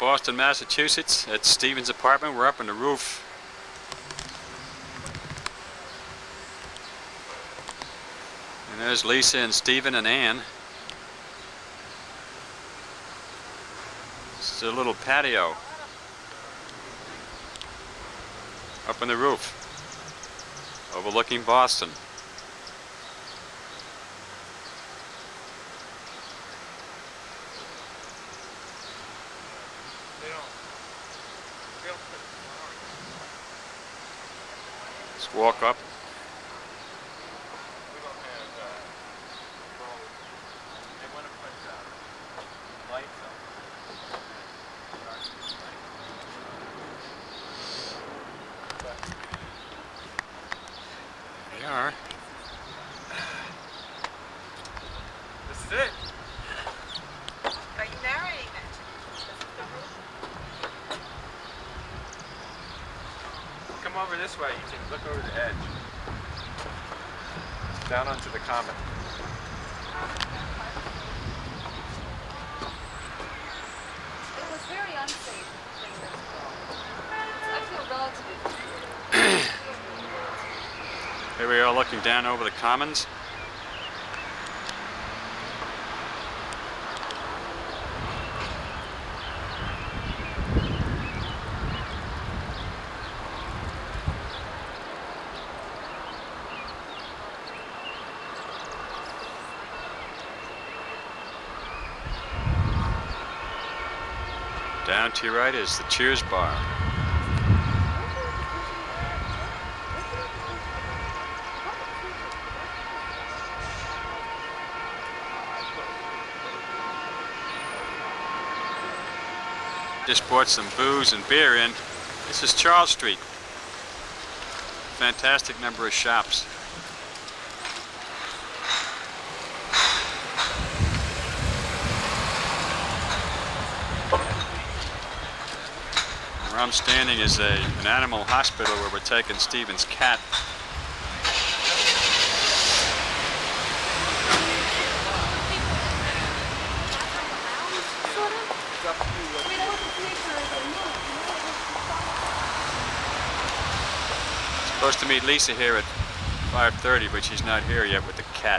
Boston, Massachusetts, at Stephen's apartment. We're up on the roof. And there's Lisa and Stephen and Ann. This is a little patio up on the roof, overlooking Boston. Let's walk up. They are. This is it. Are you narrating that? Come over this way. You can look over the edge. Down onto the common. It was very unsafe 10 years ago. I feel relatively. Here we are looking down over the commons. Down to your right is the Cheers bar. Just bought some booze and beer in. This is Charles Street. Fantastic number of shops. Where I'm standing is an animal hospital where we're taking Stephen's cat. Supposed to meet Lisa here at 5:30, but she's not here yet with the cat.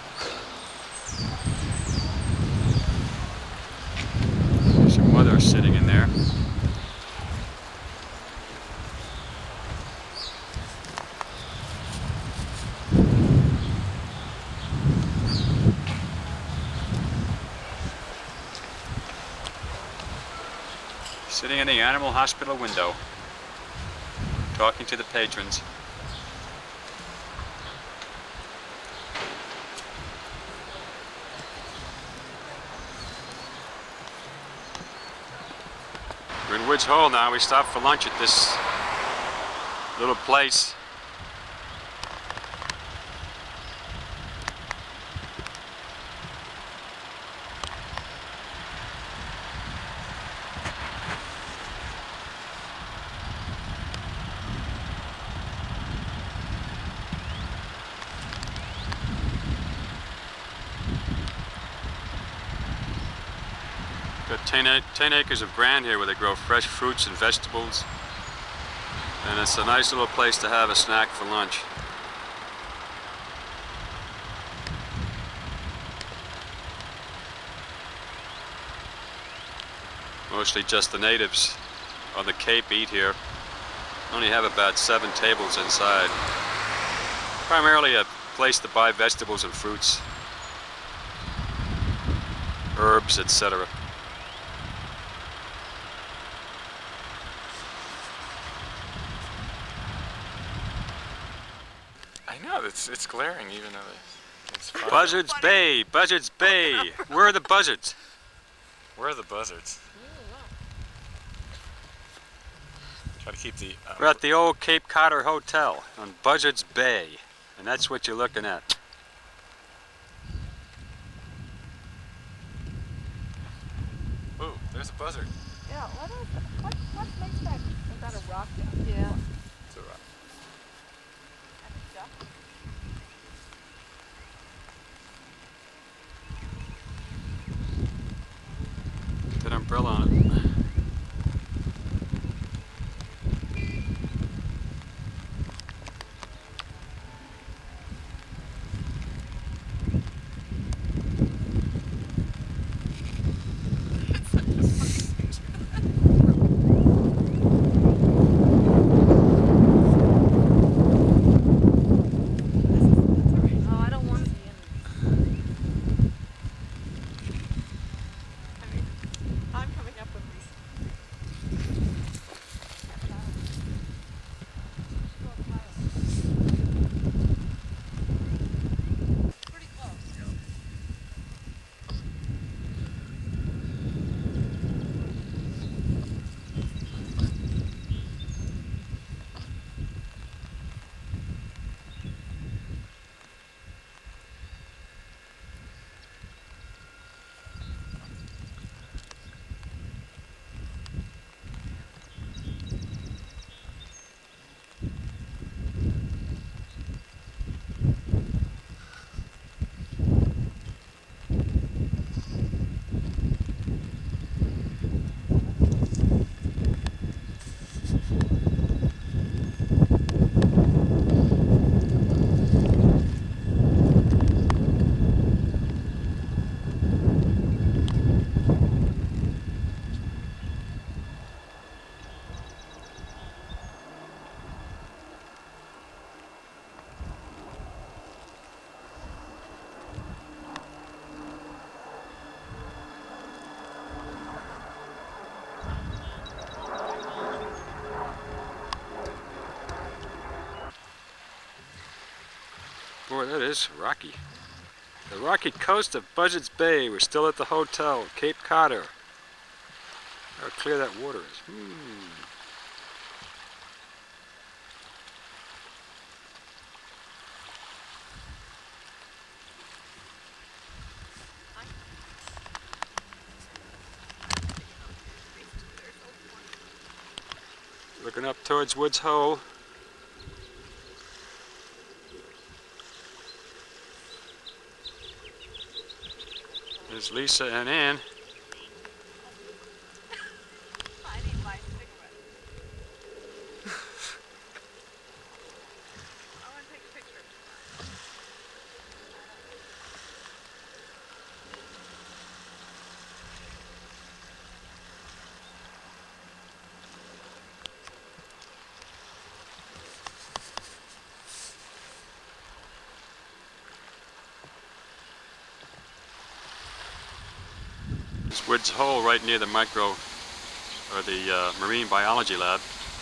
There's your mother sitting in there. Sitting in the animal hospital window, talking to the patrons. We're in Woods Hole now. We stopped for lunch at this little place. Got 10 acres of ground here where they grow fresh fruits and vegetables, and it's a nice little place to have a snack for lunch. Mostly just the natives on the Cape eat here. Only have about 7 tables inside. Primarily a place to buy vegetables and fruits, herbs, etc. I know, it's glaring even though it's fine. Buzzards Bay, Buzzards Bay. Where are the buzzards? Where are the buzzards? Try to keep the... We're at the old Cape Cotter Hotel on Buzzards Bay, and that's what you're looking at. Ooh, there's a buzzard. Yeah, what makes that? Is that a rock? Yeah. It's a rock. And a duck? That umbrella on it. boy, that is rocky. The rocky coast of Buzzards Bay. We're still at the hotel, Cape Cotter. How clear that water is. Looking up towards Woods Hole. There's Lisa and Ann. I need my cigarette. I want to take a picture. There's Woods Hole right near the marine biology lab.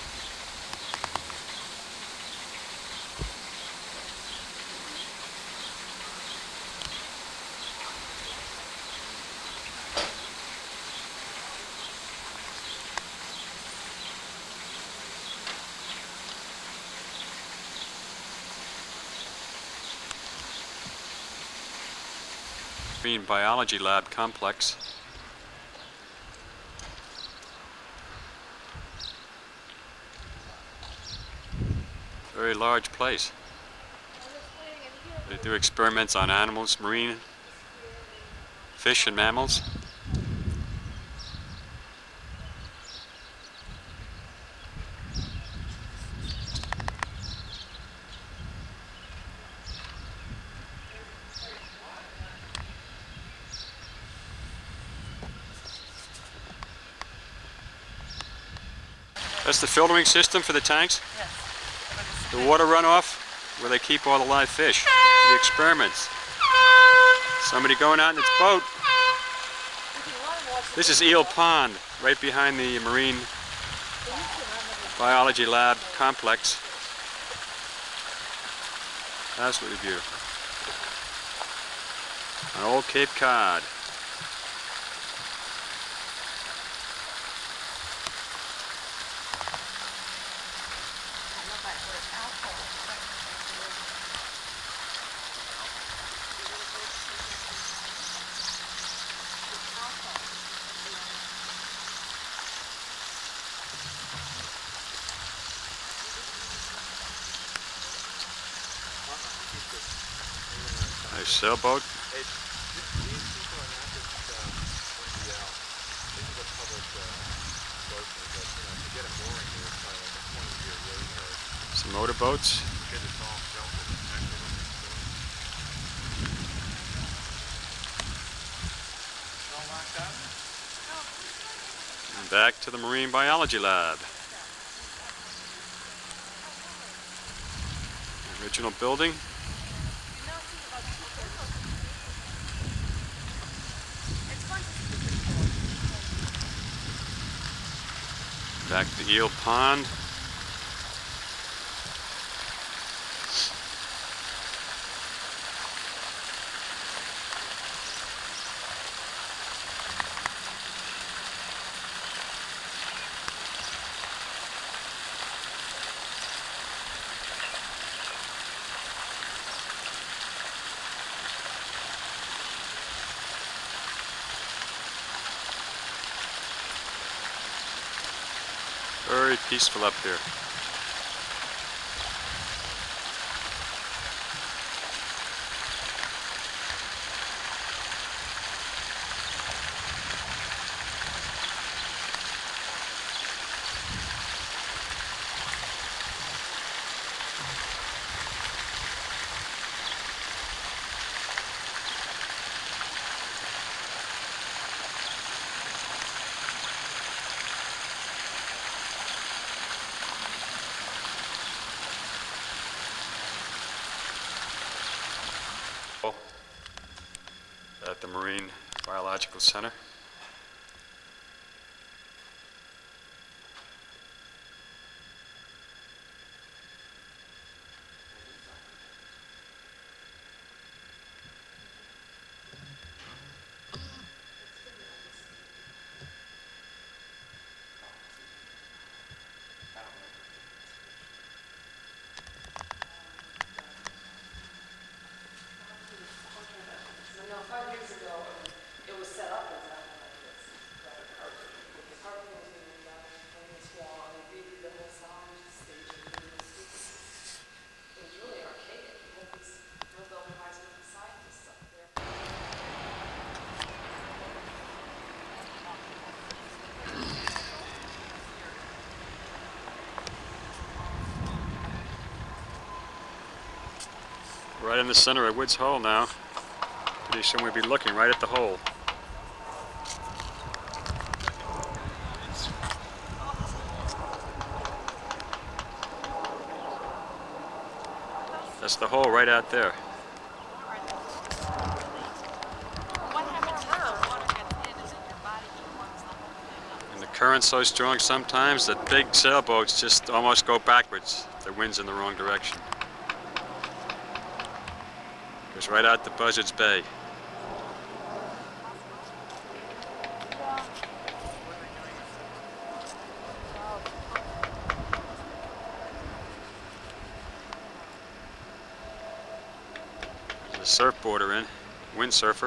Marine biology lab complex. Very large place. They do experiments on animals, marine fish and mammals. That's the filtering system for the tanks? Yes. The water runoff where they keep all the live fish. The experiments. Somebody going out in its boat. This is Eel Pond, right behind the marine biology lab complex. Absolutely beautiful. On old Cape Cod. Nice sailboat. Some motorboats. And back to the marine biology lab. Original building. Back to Eel Pond. Very peaceful up here. At the Marine Biological Center. Right in the center of Woods Hole now. Pretty soon we'll be looking right at the hole. That's the hole right out there. What happens if the water gets in? Is it your body that wants the whole thing? And the current's so strong sometimes that big sailboats just almost go backwards. The wind's in the wrong direction. Goes right out to Buzzards Bay. There's a surfboarder in, windsurfer.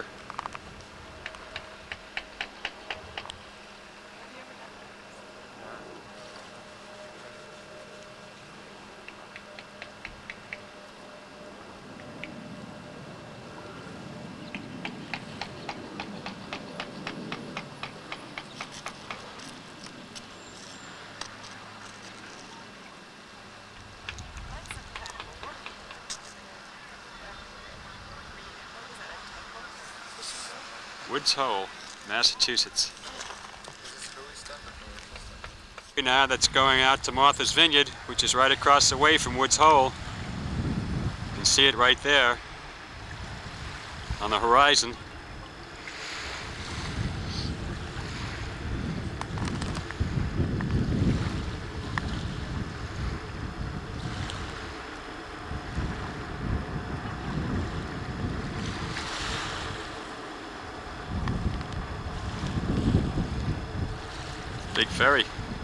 Woods Hole, Massachusetts. Now that's going out to Martha's Vineyard, which is right across the way from Woods Hole. You can see it right there on the horizon. Big ferry.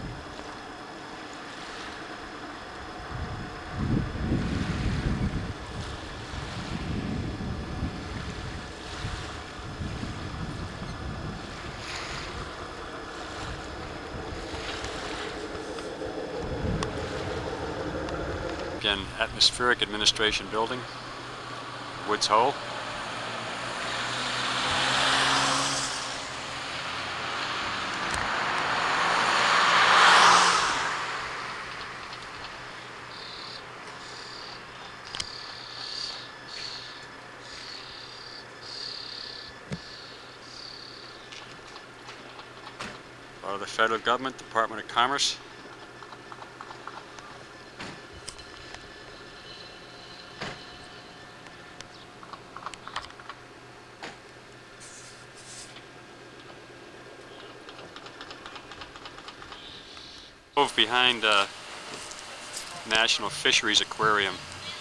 Again, Atmospheric Administration Building, Woods Hole. Part of the federal government, Department of Commerce. Over behind National Fisheries Aquarium.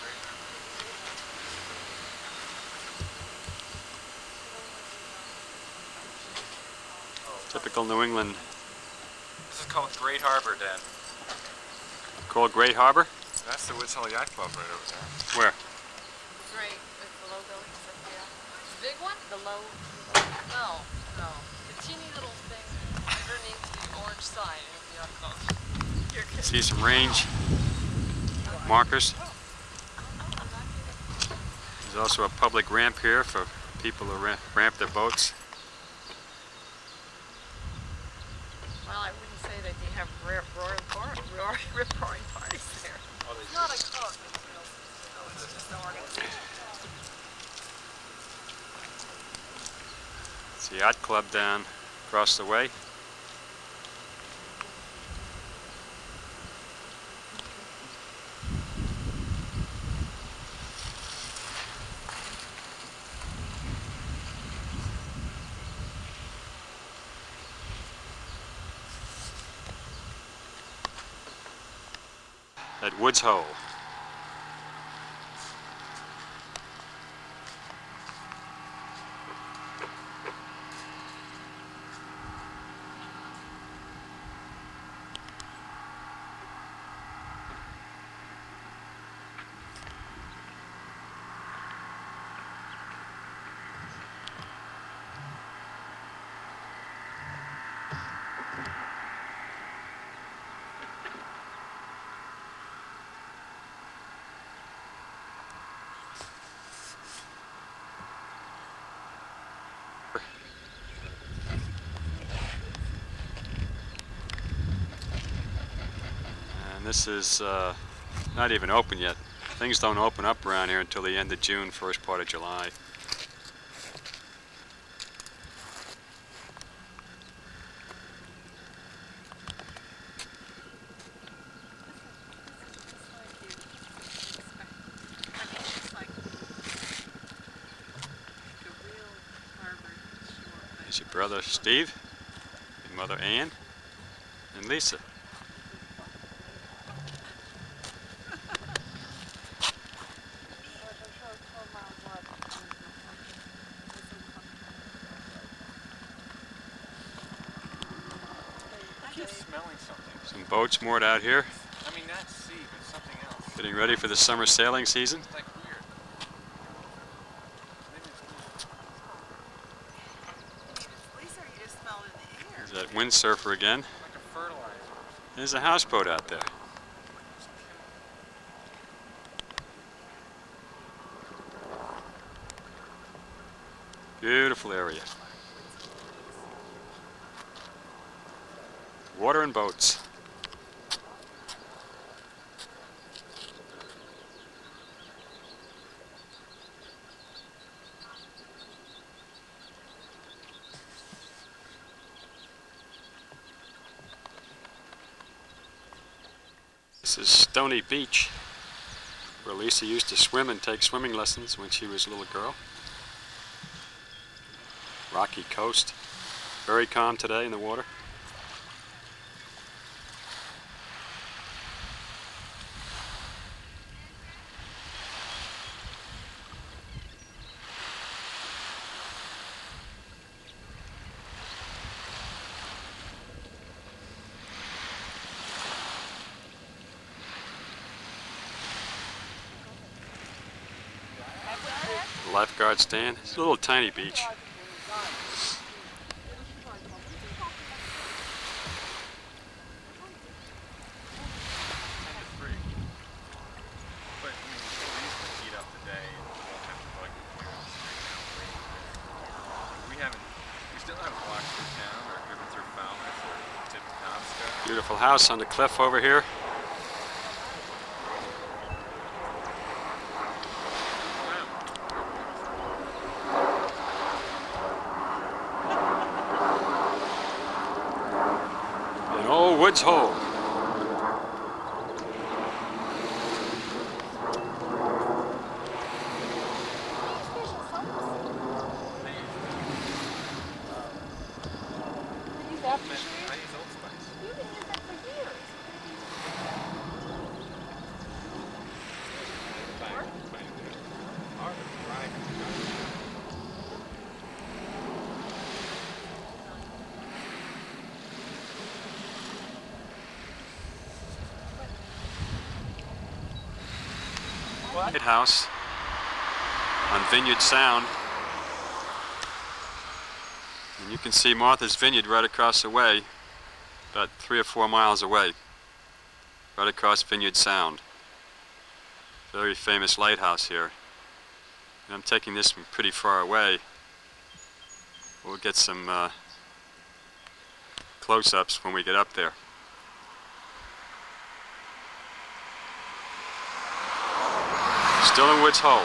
Typical New England. This is called Great Harbor, Dan. Called Great Harbor? That's the Woods Hole Yacht Club right over there. Where? Great, with the low building, the big one? The low, no. The teeny little thing underneath the orange sign of the yacht club. You're kidding. See some range markers. There's also a public ramp here for people to ramp their boats. Well, I wouldn't say that they have roaring parties there. It's not a club, it's just an organization. It's the yacht club down across the way. At Woods Hole. And this is not even open yet. Things don't open up around here until the end of June, first part of July. There's your brother Steve, your mother Ann, and Lisa. I keep smelling something. Some boats moored out here, I mean, not sea, but something else. getting ready for the summer sailing season. It's like weird. Maybe it's weird. Lisa, you just smell it in the air. There's that windsurfer again. Like a fertilizer. There's a houseboat out there. Beautiful area. Water and boats. This is Stony Beach, where Lisa used to swim and take swimming lessons when she was a little girl. Rocky coast. Very calm today in the water. Lifeguard stand. It's a little tiny beach. Beautiful house on the cliff over here. An old woods hole. Lighthouse on Vineyard Sound, and you can see Martha's Vineyard right across the way, about 3 or 4 miles away, right across Vineyard Sound. Very famous lighthouse here, and I'm taking this from pretty far away. We'll get some close-ups when we get up there. Still in Woods Hole.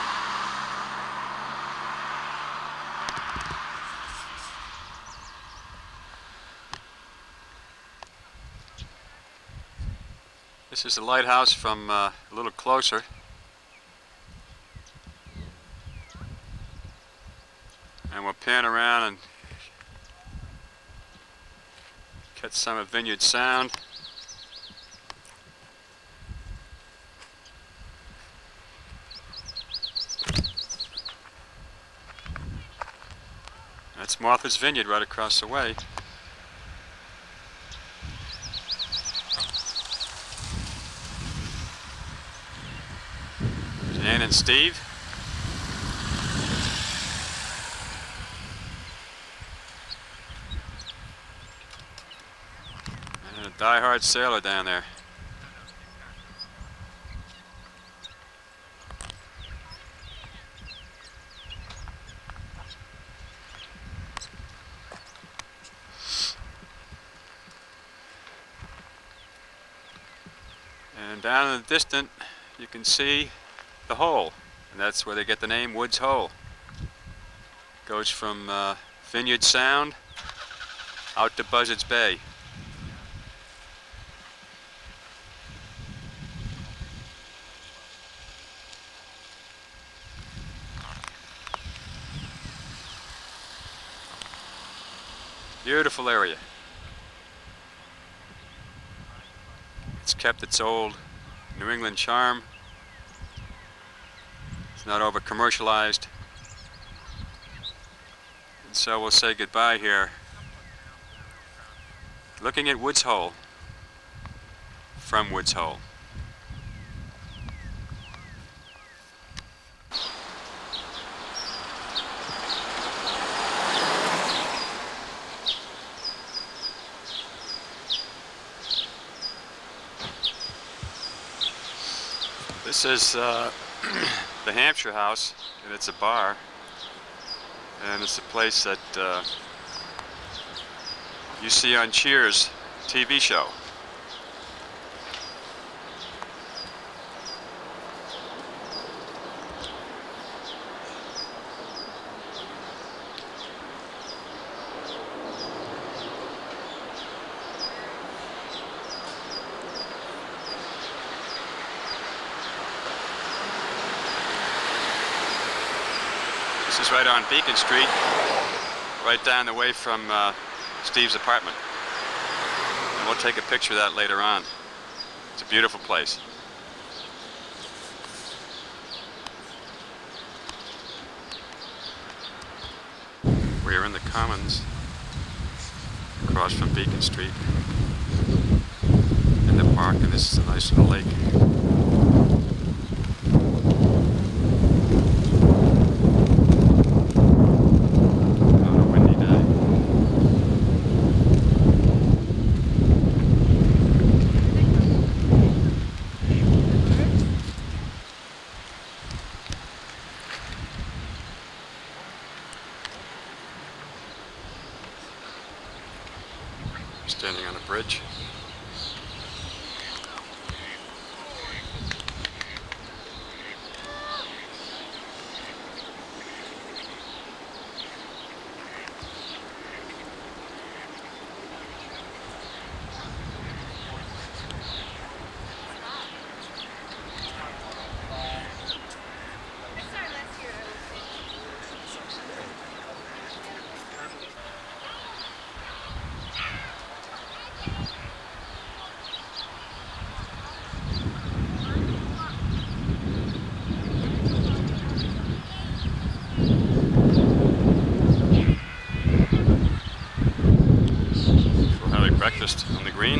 This is the lighthouse from a little closer. And we'll pan around and catch some of Vineyard Sound. That's Martha's Vineyard right across the way. There's Ann and Steve. And a die-hard sailor down there. And down in the distance, you can see the hole, and that's where they get the name Woods Hole. Goes from Vineyard Sound out to Buzzards Bay. Beautiful area. It's kept its old New England charm. It's not over commercialized. And so we'll say goodbye here, looking at Woods Hole from Woods Hole. This is the Hampshire House, and it's a bar, and it's a place that you see on Cheers TV show. This is right on Beacon Street, right down the way from Steve's apartment. And we'll take a picture of that later on. It's a beautiful place. We are in the Commons, across from Beacon Street, in the park, and this is a nice little lake. Standing on a bridge. Breakfast on the green.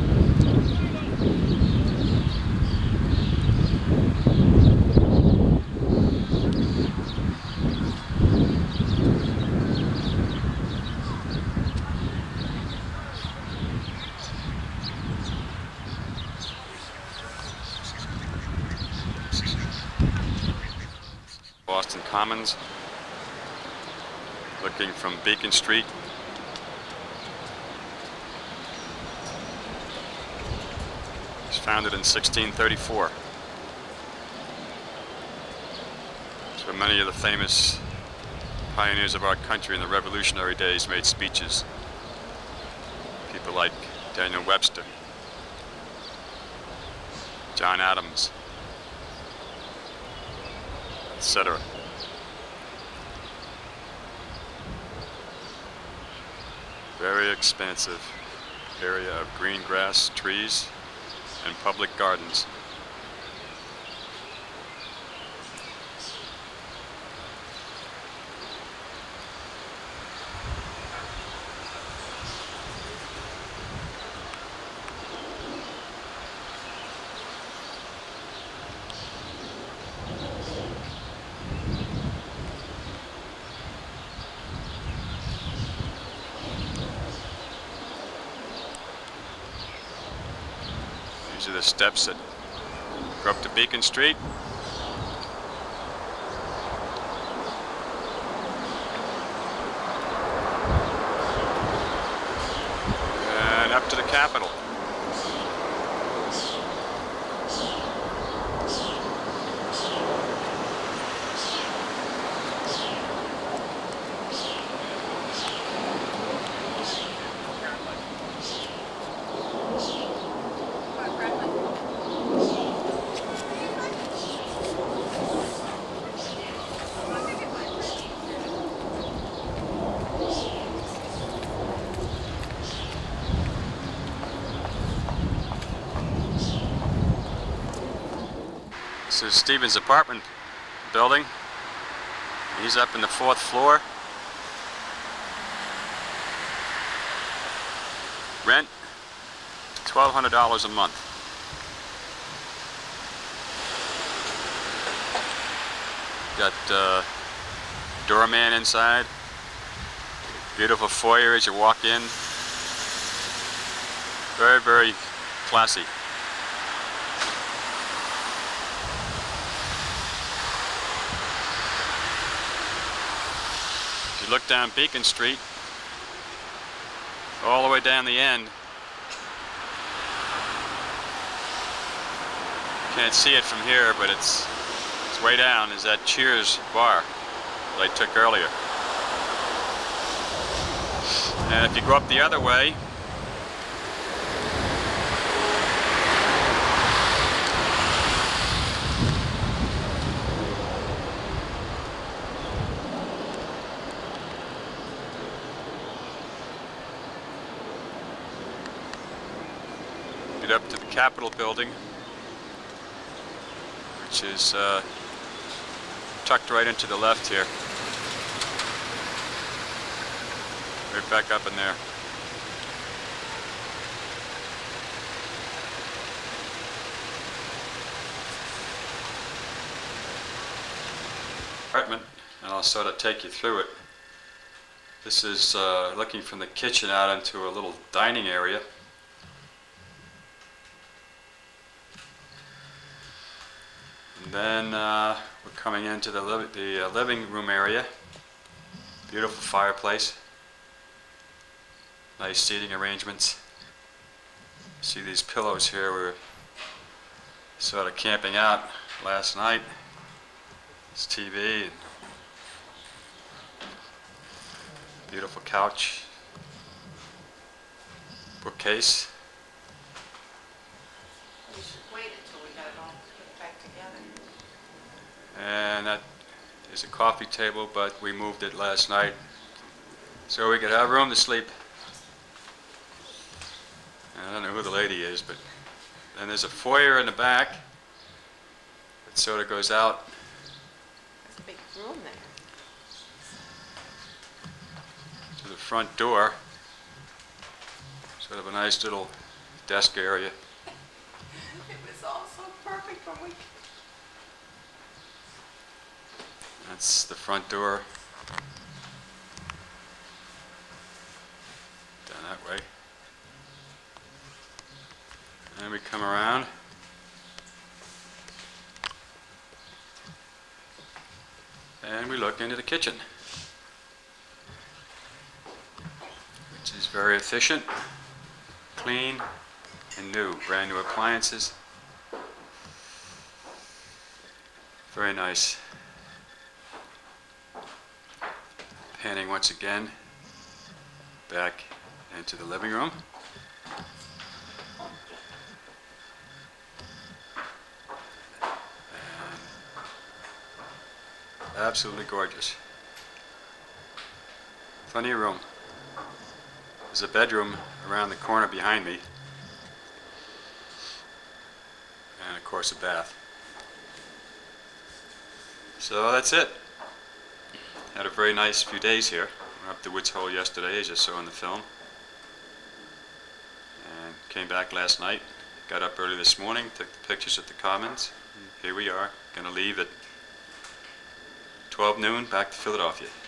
Boston Commons, looking from Beacon Street. Founded in 1634. So many of the famous pioneers of our country in the Revolutionary days made speeches. People like Daniel Webster, John Adams, etc. Very expansive area of green grass, trees, and public gardens. These are the steps that go up to Beacon Street. And up to the Capitol. This is Stephen's apartment building. He's up in the 4th floor. Rent, $1,200 a month. Got doorman inside. Beautiful foyer as you walk in. Very, very classy. If you look down Beacon Street, all the way down the end, can't see it from here, but it's way down, is that Cheers bar that I took earlier. And if you go up the other way, get up to the Capitol building, which is tucked right into the left here. Right back up in there. Apartment, and I'll sort of take you through it. This is looking from the kitchen out into a little dining area. And then we're coming into the living room area. Beautiful fireplace. Nice seating arrangements. See these pillows here? We're sort of camping out last night. This TV and beautiful couch, bookcase. We should wait until we got it all put back together. And that is a coffee table, but we moved it last night so we could have room to sleep. I don't know who the lady is, but then there's a foyer in the back that sort of goes out. There's a big room there. To the front door. Sort of a nice little desk area. It was all so perfect when we... That's the front door. Down that way. And we come around. And we look into the kitchen, which is very efficient, clean, and new. Brand new appliances. Very nice. Panning once again back into the living room. Absolutely gorgeous. Plenty of room. There's a bedroom around the corner behind me. And of course a bath. So that's it. Had a very nice few days here. We were up to Woods Hole yesterday, as you saw in the film. And came back last night. Got up early this morning, took the pictures at the Commons. And here we are, gonna leave at 12 noon back to Philadelphia.